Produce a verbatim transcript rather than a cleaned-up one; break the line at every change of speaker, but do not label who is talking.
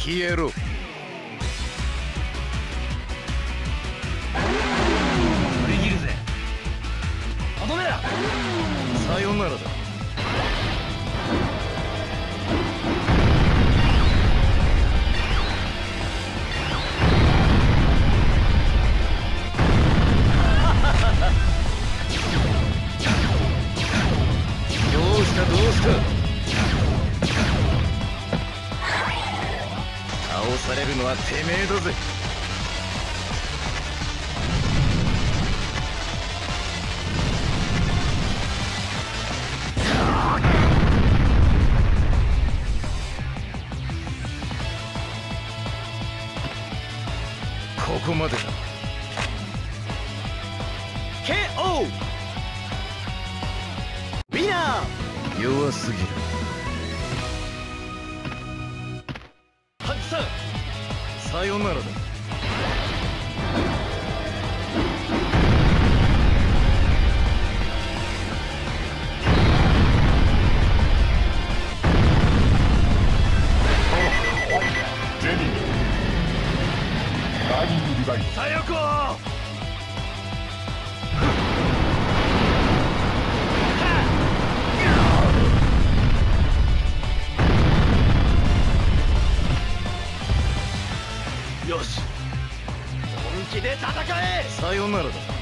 消えろ。
振り切るぜ。とどめだ。
さよならだ。どうしたどうした。倒されるのはてめえだぜ。ここまでだ。
ケーオー ウィナー。
弱すぎる。
ハンクさん、
さよならだ。
ジェニーダイイングリバイス。
さよこ。よし、本気で戦え。
さよならだ。